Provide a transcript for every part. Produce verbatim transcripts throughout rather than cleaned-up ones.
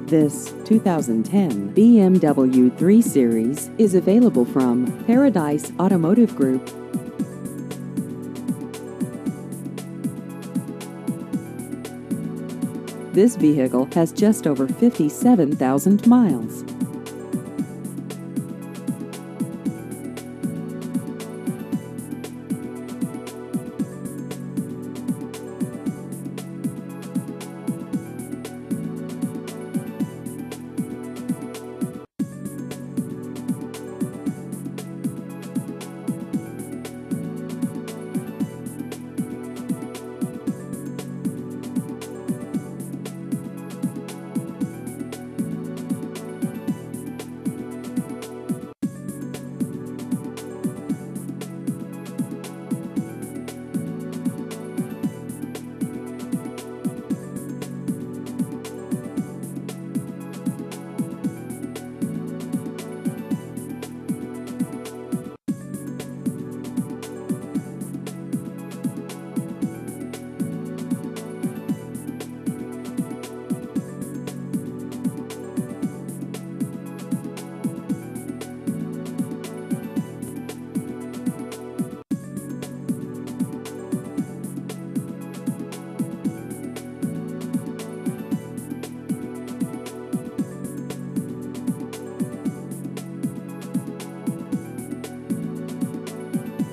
This two thousand ten B M W three Series is available from Paradise Automotive Group. This vehicle has just over fifty-seven thousand miles.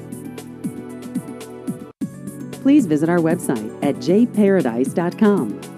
Please visit our website at j paradise dot com.